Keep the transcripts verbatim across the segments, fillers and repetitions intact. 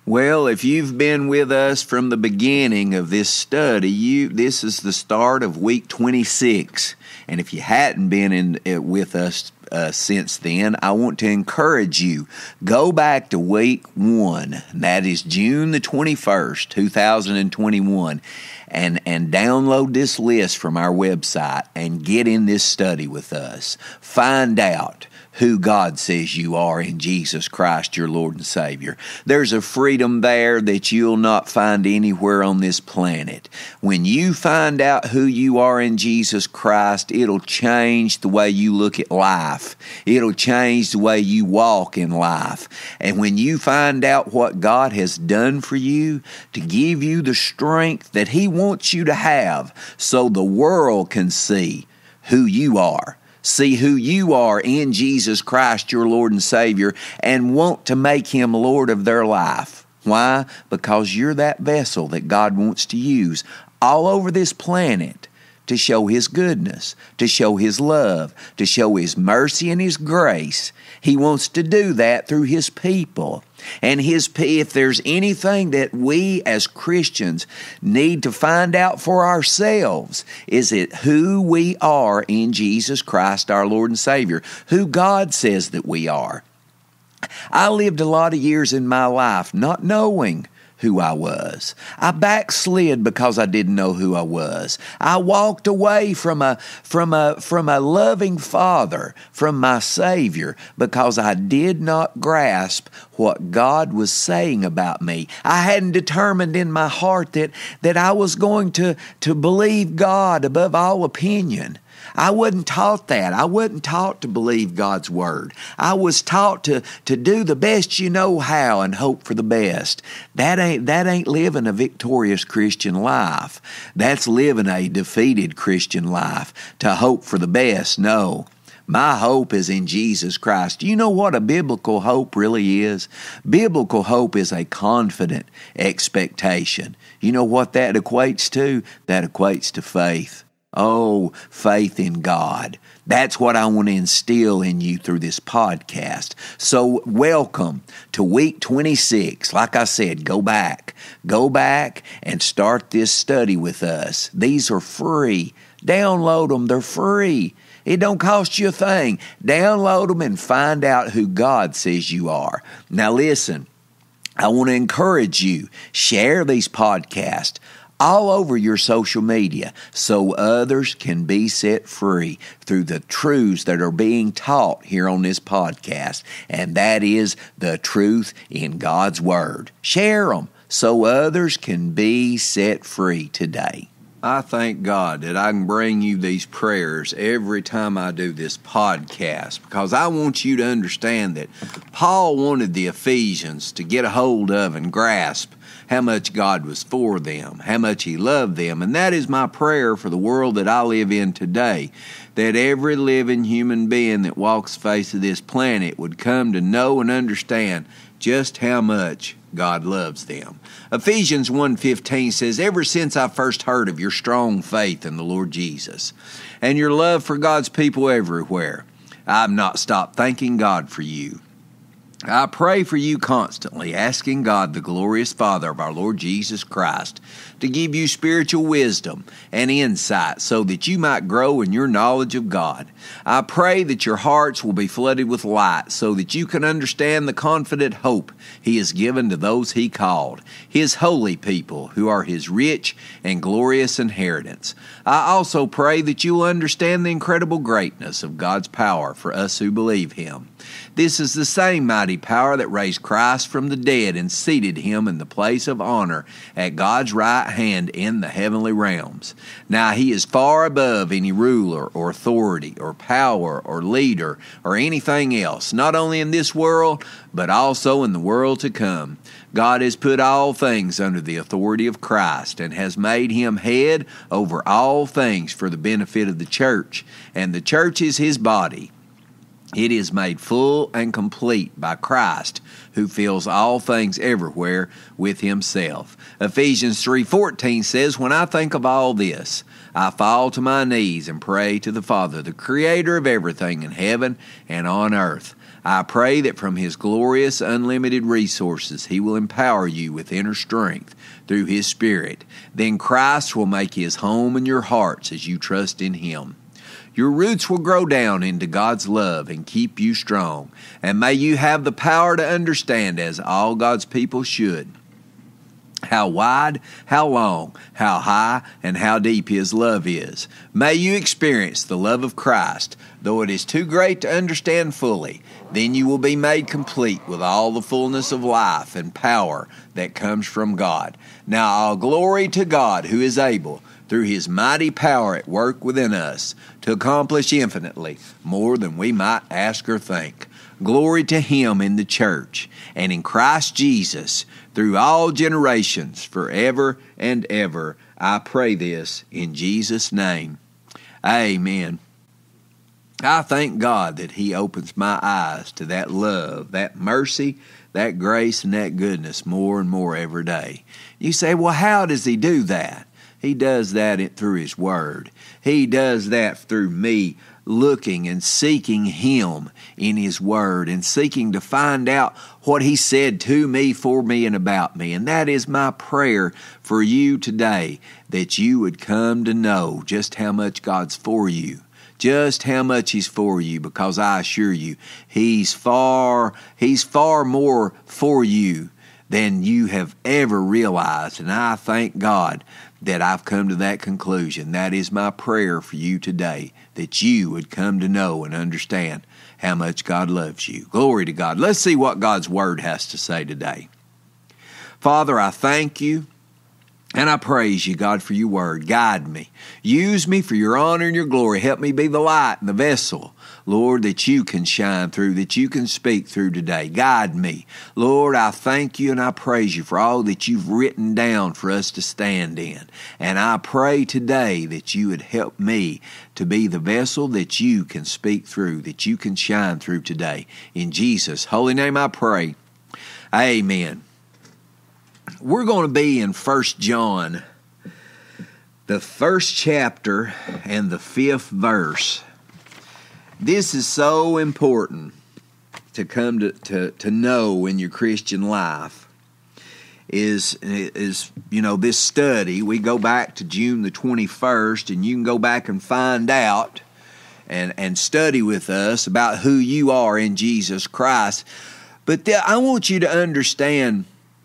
Well, if you've been with us from the beginning of this study, you this is the start of week twenty-six. And if you hadn't been in uh, with us uh, since then, I want to encourage you, go back to week one. That is June the twenty-first, two thousand twenty-one. And, and download this list from our website and get in this study with us. Find out who God says you are in Jesus Christ, your Lord and Savior. There's a freedom there that you'll not find anywhere on this planet. When you find out who you are in Jesus Christ, it'll change the way you look at life. It'll change the way you walk in life. And when you find out what God has done for you to give you the strength that He wants you to have so the world can see who you are. See who you are in Jesus Christ, your Lord and Savior, and want to make Him Lord of their life. Why? Because you're that vessel that God wants to use all over this planet to show His goodness, to show His love, to show His mercy and His grace. He wants to do that through His people. And His if there's anything that we as Christians need to find out for ourselves, is it who we are in Jesus Christ, our Lord and Savior, who God says that we are. I lived a lot of years in my life not knowing who I was. I backslid because I didn't know who I was. I walked away from a from a from a loving Father, from my Savior, because I did not grasp what God was saying about me. I hadn't determined in my heart that that I was going to to believe God above all opinion. I wasn't taught that. I wasn't taught to believe God's Word. I was taught to, to do the best you know how and hope for the best. That ain't, that ain't living a victorious Christian life. That's living a defeated Christian life, to hope for the best. No. My hope is in Jesus Christ. Do you know what a biblical hope really is? Biblical hope is a confident expectation. You know what that equates to? That equates to faith. Oh, faith in God. That's what I want to instill in you through this podcast. So welcome to week twenty-six. Like I said, go back. Go back and start this study with us. These are free. Download them. They're free. It don't cost you a thing. Download them and find out who God says you are. Now listen, I want to encourage you. Share these podcasts all over your social media so others can be set free through the truths that are being taught here on this podcast, and that is the truth in God's Word. Share them so others can be set free today. I thank God that I can bring you these prayers every time I do this podcast, because I want you to understand that Paul wanted the Ephesians to get a hold of and grasp how much God was for them, how much He loved them. And that is my prayer for the world that I live in today, that every living human being that walks the face of this planet would come to know and understand just how much God loves them. Ephesians one fifteen says, "Ever since I first heard of your strong faith in the Lord Jesus and your love for God's people everywhere, I've not stopped thanking God for you. I pray for you constantly, asking God, the glorious Father of our Lord Jesus Christ, to give you spiritual wisdom and insight so that you might grow in your knowledge of God. I pray that your hearts will be flooded with light so that you can understand the confident hope He has given to those He called, His holy people who are His rich and glorious inheritance. I also pray that you will understand the incredible greatness of God's power for us who believe Him. This is the same mighty power that raised Christ from the dead and seated Him in the place of honor at God's right hand in the heavenly realms. Now He is far above any ruler or authority or power or leader or anything else, not only in this world, but also in the world to come. God has put all things under the authority of Christ and has made Him head over all things for the benefit of the church, and the church is His body. It is made full and complete by Christ, who fills all things everywhere with Himself. Ephesians three fourteen says, "When I think of all this, I fall to my knees and pray to the Father, the Creator of everything in heaven and on earth. I pray that from His glorious, unlimited resources, He will empower you with inner strength through His Spirit. Then Christ will make His home in your hearts as you trust in Him. Your roots will grow down into God's love and keep you strong. And may you have the power to understand, as all God's people should, how wide, how long, how high, and how deep His love is. May you experience the love of Christ, though it is too great to understand fully. Then you will be made complete with all the fullness of life and power that comes from God. Now all glory to God, who is able, through His mighty power at work within us, to accomplish infinitely more than we might ask or think. Glory to Him in the church and in Christ Jesus through all generations, forever and ever. I pray this in Jesus' name. Amen. I thank God that He opens my eyes to that love, that mercy, that grace, and that goodness more and more every day. You say, well, how does He do that? He does that through His Word. He does that through me looking and seeking Him in His Word and seeking to find out what He said to me, for me, and about me. And that is my prayer for you today, that you would come to know just how much God's for you. Just how much He's for you, because I assure you, He's far, He's far more for you than you have ever realized. And I thank God that I've come to that conclusion. That is my prayer for you today, that you would come to know and understand how much God loves you. Glory to God. Let's see what God's Word has to say today. Father, I thank you and I praise you, God, for your Word. Guide me. Use me for your honor and your glory. Help me be the light and the vessel, Lord, that you can shine through, that you can speak through today. Guide me. Lord, I thank you and I praise you for all that you've written down for us to stand in. And I pray today that you would help me to be the vessel that you can speak through, that you can shine through today. In Jesus' holy name I pray. Amen. We're going to be in First John, the first chapter and the fifth verse. This is so important to come to, to, to know in your Christian life. Is, is, you know, this study, we go back to June the twenty-first, and you can go back and find out and, and study with us about who you are in Jesus Christ. But the, I want you to understand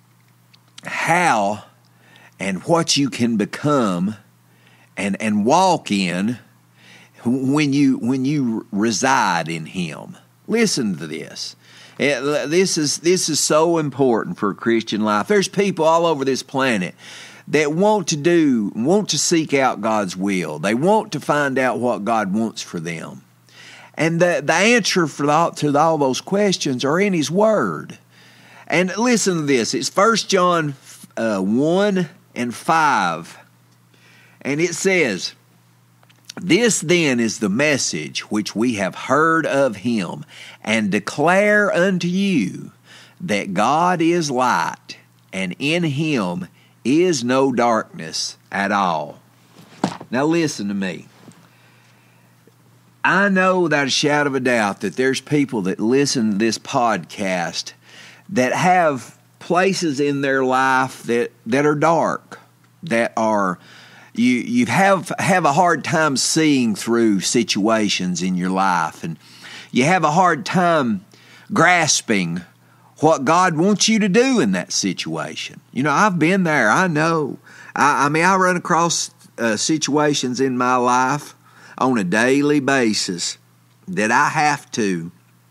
how and what you can become and and walk in when you when you reside in Him. Listen to this. This is this is so important for Christian life. There's people all over this planet that want to do want to seek out God's will. They want to find out what God wants for them. And the, the answer for the, to all those questions are in His Word. And listen to this. It's First John uh, one and five. And it says, "This then is the message which we have heard of Him, and declare unto you, that God is light, and in Him is no darkness at all." Now listen to me. I know without a shadow of a doubt that there's people that listen to this podcast that have places in their life that, that are dark, that are you you have have a hard time seeing through situations in your life, and you have a hard time grasping what God wants you to do in that situation. You know, I've been there. I know. I, I mean, I run across uh, situations in my life on a daily basis that I have to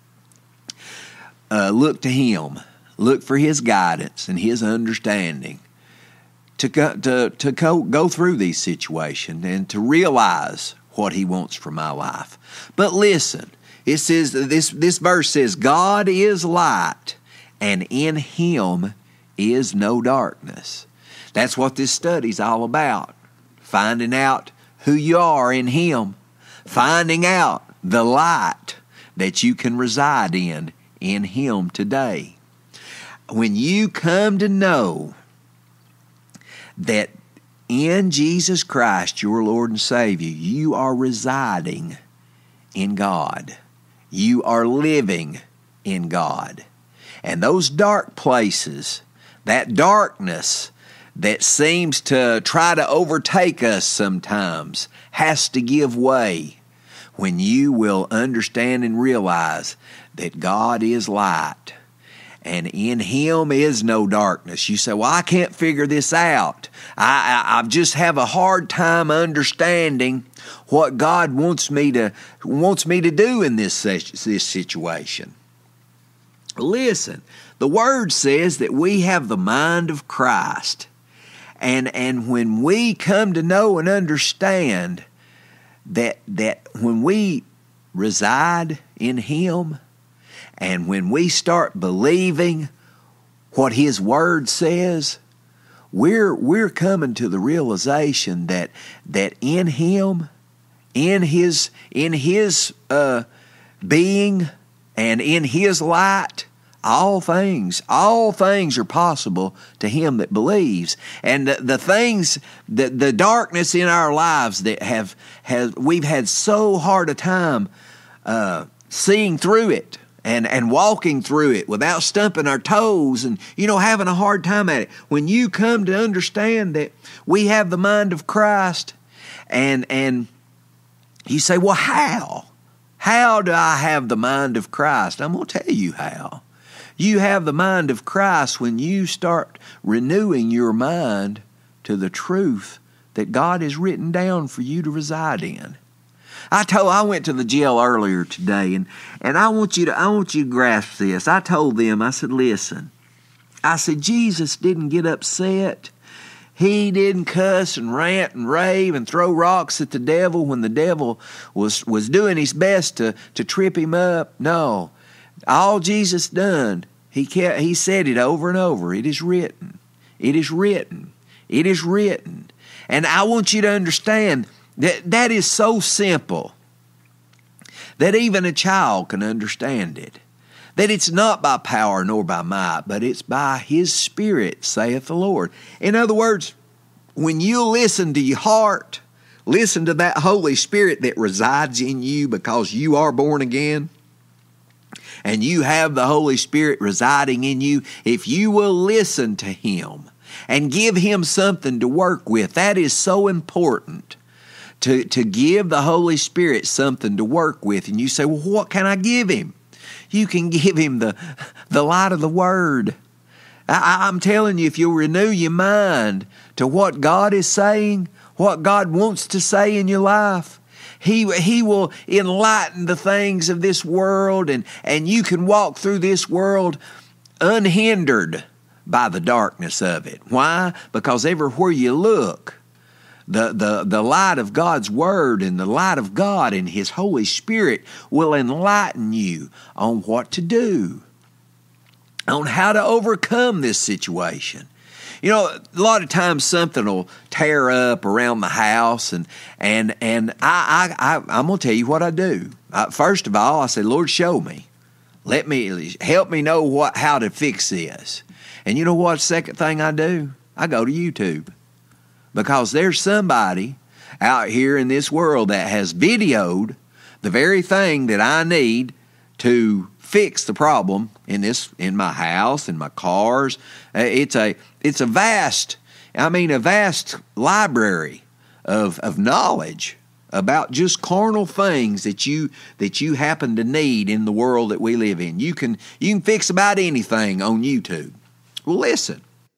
uh, look to Him, look for His guidance and His understanding to go, to to go, go through these situations and to realize what He wants for my life. But listen, it says this this verse says, "God is light, and in Him is no darkness." That's what this study's all about. Finding out who you are in Him. Finding out the light that you can reside in, in Him today. When you come to know that in Jesus Christ, your Lord and Savior, you are residing in God. You are living in God. And those dark places, that darkness that seems to try to overtake us sometimes, has to give way when you will understand and realize that God is light, and in Him is no darkness. You say, well, I can't figure this out. I, I, I just have a hard time understanding what God wants me to wants me to do in this, this situation. Listen, the Word says that we have the mind of Christ. And, and when we come to know and understand that, that when we reside in Him, and when we start believing what His Word says, we're we're coming to the realization that that in Him, in His in His uh, being, and in His light, all things, all things are possible to him that believes. And the, the things, the, the darkness in our lives that have, have we've had so hard a time uh, seeing through it and, and walking through it without stumping our toes and, you know, having a hard time at it. When you come to understand that we have the mind of Christ, and and you say, well, how? How do I have the mind of Christ? I'm going to tell you how. You have the mind of Christ when you start renewing your mind to the truth that God has written down for you to reside in. I told I went to the jail earlier today, and, and I want you to I want you to grasp this. I told them, I said, listen, I said, Jesus didn't get upset. He didn't cuss and rant and rave and throw rocks at the devil when the devil was, was doing his best to, to trip him up. No. All Jesus done, he kept, he said it over and over. It is written. It is written. It is written. And I want you to understand that that is so simple that even a child can understand it. That it's not by power nor by might, but it's by His Spirit, saith the Lord. In other words, when you listen to your heart, listen to that Holy Spirit that resides in you because you are born again, and you have the Holy Spirit residing in you, if you will listen to Him and give Him something to work with, that is so important. To, to give the Holy Spirit something to work with. And you say, well, what can I give Him? You can give Him the, the light of the Word. I, I'm telling you, if you'll renew your mind to what God is saying, what God wants to say in your life, He, he will enlighten the things of this world, and, and you can walk through this world unhindered by the darkness of it. Why? Because everywhere you look, The, the, the light of God's Word and the light of God and His Holy Spirit will enlighten you on what to do, on how to overcome this situation. You know, a lot of times something will tear up around the house, and and and I, I, I I'm going to tell you what I do. I, first of all, I say, Lord, show me. Let me, help me know what how to fix this. And you know what? Second thing I do? I go to YouTube. Because there's somebody out here in this world that has videoed the very thing that I need to fix the problem in this, in my house, in my cars. It's a it's a vast, I mean a vast library of of knowledge about just carnal things that you that you happen to need in the world that we live in. You can you can fix about anything on YouTube. Well, listen.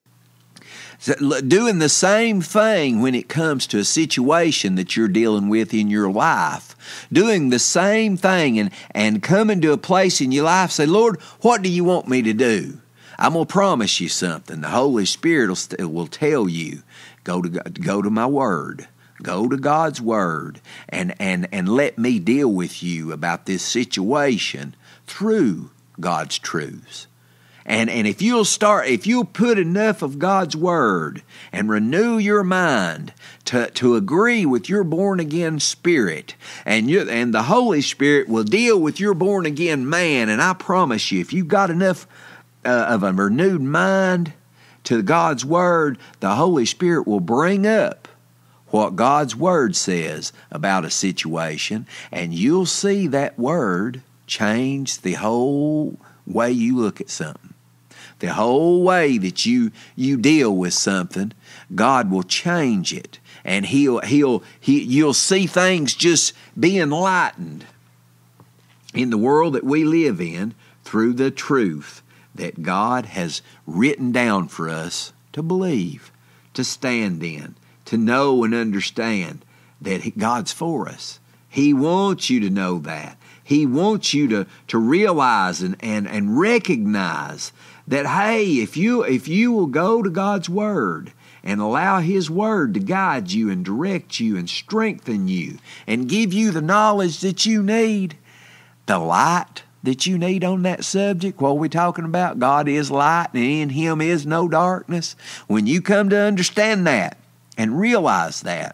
Doing the same thing when it comes to a situation that you're dealing with in your life. Doing the same thing and, and coming to a place in your life, say, Lord, what do you want me to do? I'm going to promise you something. The Holy Spirit will, will tell you, go to, go to my Word. Go to God's Word and, and, and let me deal with you about this situation through God's truths. And and if you'll start, if you'll put enough of God's Word and renew your mind to, to agree with your born-again spirit, and you, and the Holy Spirit will deal with your born-again man, and I promise you, if you've got enough uh, of a renewed mind to God's Word, the Holy Spirit will bring up what God's Word says about a situation, and you'll see that Word change the whole way you look at something, the whole way that you you deal with something, God will change it, and He'll He'll He you'll see things just be enlightened in the world that we live in through the truth that God has written down for us to believe, to stand in, to know and understand that God's for us. He wants you to know that. He wants you to, to realize and, and, and recognize that, hey, if you if you will go to God's Word and allow His Word to guide you and direct you and strengthen you and give you the knowledge that you need, the light that you need on that subject, what we're talking about, God is light and in Him is no darkness. When you come to understand that and realize that,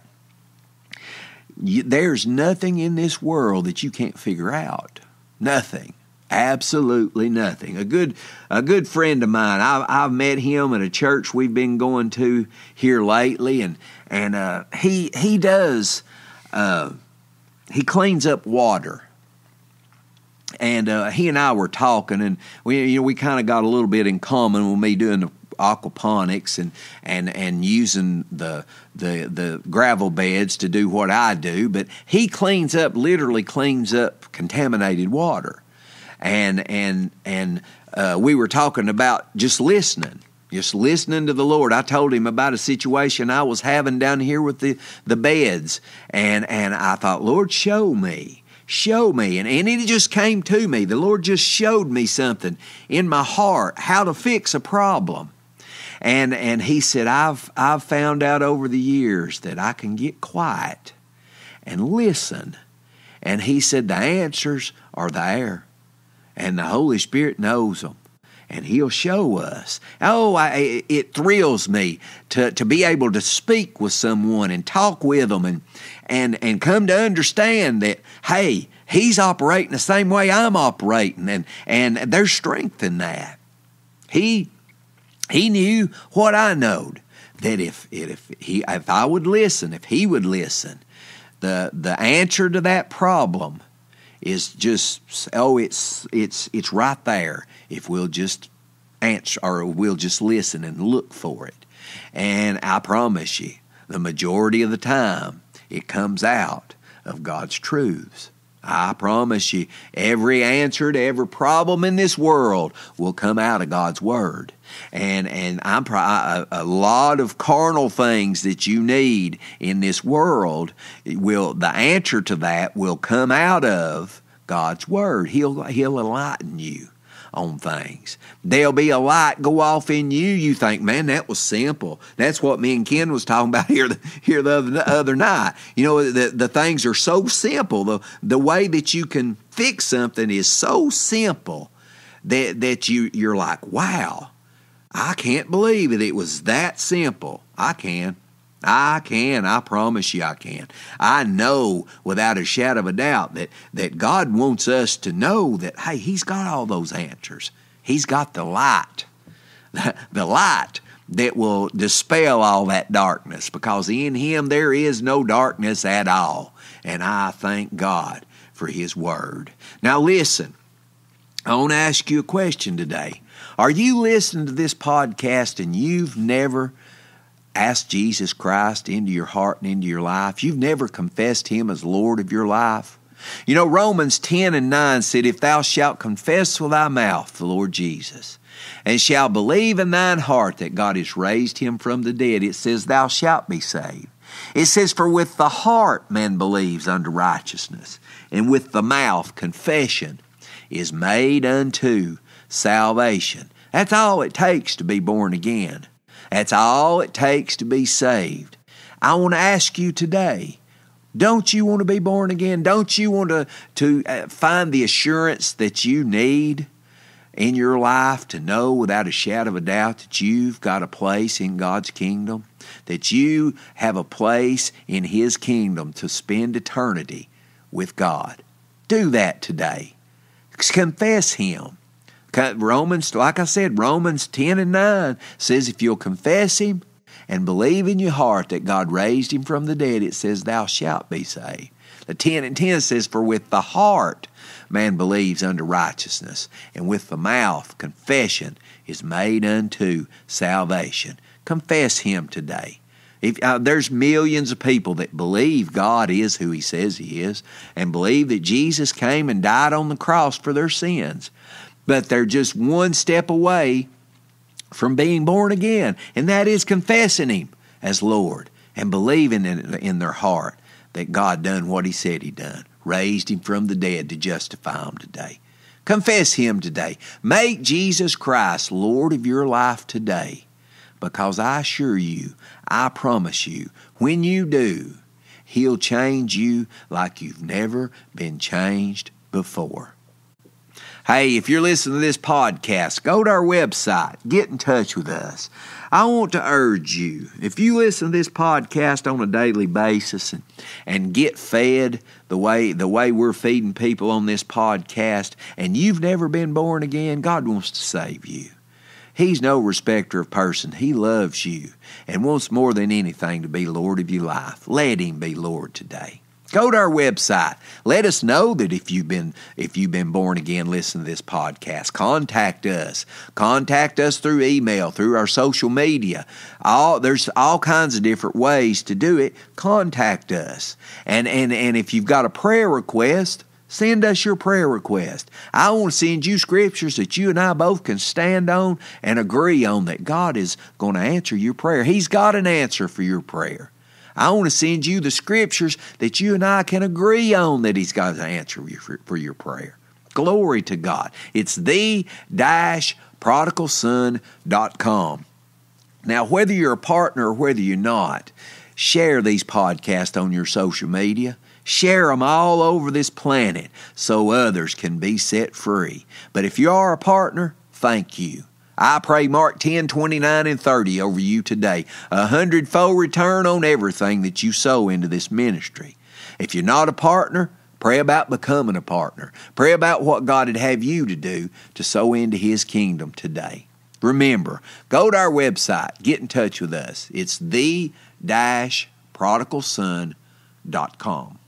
you, there's nothing in this world that you can't figure out. Nothing. Absolutely nothing. A good a good friend of mine, I've, I've met him at a church we've been going to here lately, and and uh, he he does uh, he cleans up water, and uh, he and I were talking, and we you know we kind of got a little bit in common with me doing the aquaponics and and and using the the the gravel beds to do what I do, but he cleans up literally cleans up contaminated water. And and and uh, we were talking about just listening, just listening to the Lord. I told him about a situation I was having down here with the, the beds, and and I thought, Lord, show me, show me, and and it just came to me. The Lord just showed me something in my heart, how to fix a problem, and and He said, I've I've found out over the years that I can get quiet and listen, and He said the answers are there. And the Holy Spirit knows them, and He'll show us. Oh, I, it thrills me to, to be able to speak with someone and talk with them and, and, and come to understand that, hey, He's operating the same way I'm operating, and, and there's strength in that. He he knew what I knowed, that if if he if I would listen, if He would listen, the the answer to that problem is just, oh, it's it's it's right there if we'll just answer or we'll just listen and look for it. And I promise you, the majority of the time, it comes out of God's truths. I promise you, every answer to every problem in this world will come out of God's Word. And and I'm a, a lot of carnal things that you need in this world, will the answer to that will come out of God's Word. He'll He'll enlighten you on things. There'll be a light go off in you. You think, man, that was simple. That's what me and Ken was talking about here the, here the other, the other night. You know, the, the things are so simple. The, the way that you can fix something is so simple that, that you, you're like, wow, I can't believe that it was that simple. I can. I can. I promise you I can. I know without a shadow of a doubt that, that God wants us to know that, hey, He's got all those answers. He's got the light, the, the light that will dispel all that darkness, because in Him there is no darkness at all. And I thank God for His Word. Now listen, I want to ask you a question today. Are you listening to this podcast and you've never ask Jesus Christ into your heart and into your life? You've never confessed Him as Lord of your life? You know, Romans ten and nine said, if thou shalt confess with thy mouth the Lord Jesus, and shalt believe in thine heart that God has raised Him from the dead, it says, thou shalt be saved. It says, for with the heart man believes unto righteousness, and with the mouth confession is made unto salvation. That's all it takes to be born again. That's all it takes to be saved. I want to ask you today, don't you want to be born again? Don't you want to, to find the assurance that you need in your life to know without a shadow of a doubt that you've got a place in God's kingdom, that you have a place in His kingdom to spend eternity with God? Do that today. Confess Him. Romans, like I said, Romans ten and nine says if you'll confess Him and believe in your heart that God raised Him from the dead, it says thou shalt be saved. The ten and ten says, for with the heart man believes unto righteousness, and with the mouth confession is made unto salvation. Confess Him today. If, uh, there's millions of people that believe God is who He says He is, and believe that Jesus came and died on the cross for their sins. But they're just one step away from being born again, and that is confessing Him as Lord and believing in, in their heart that God done what He said He done, raised Him from the dead to justify them today. Confess Him today. Make Jesus Christ Lord of your life today. Because I assure you, I promise you, when you do, He'll change you like you've never been changed before. Hey, if you're listening to this podcast, go to our website. Get in touch with us. I want to urge you, if you listen to this podcast on a daily basis and, and get fed the way, the way we're feeding people on this podcast, and you've never been born again, God wants to save you. He's no respecter of person. He loves you and wants more than anything to be Lord of your life. Let Him be Lord today. Go to our website. Let us know that if you've been if you've been born again, listen to this podcast. Contact us. Contact us through email, through our social media. All there's all kinds of different ways to do it. Contact us. And and and if you've got a prayer request, send us your prayer request. I want to send you scriptures that you and I both can stand on and agree on that God is going to answer your prayer. He's got an answer for your prayer. I want to send you the scriptures that you and I can agree on that He's got an answer for your prayer. Glory to God. It's the dash prodigal son dot com. Now, whether you're a partner or whether you're not, share these podcasts on your social media. Share them all over this planet so others can be set free. But if you are a partner, thank you. I pray Mark ten, twenty-nine, and thirty over you today. A hundredfold return on everything that you sow into this ministry. If you're not a partner, pray about becoming a partner. Pray about what God would have you to do to sow into His kingdom today. Remember, go to our website. Get in touch with us. It's the dash prodigal son dot com.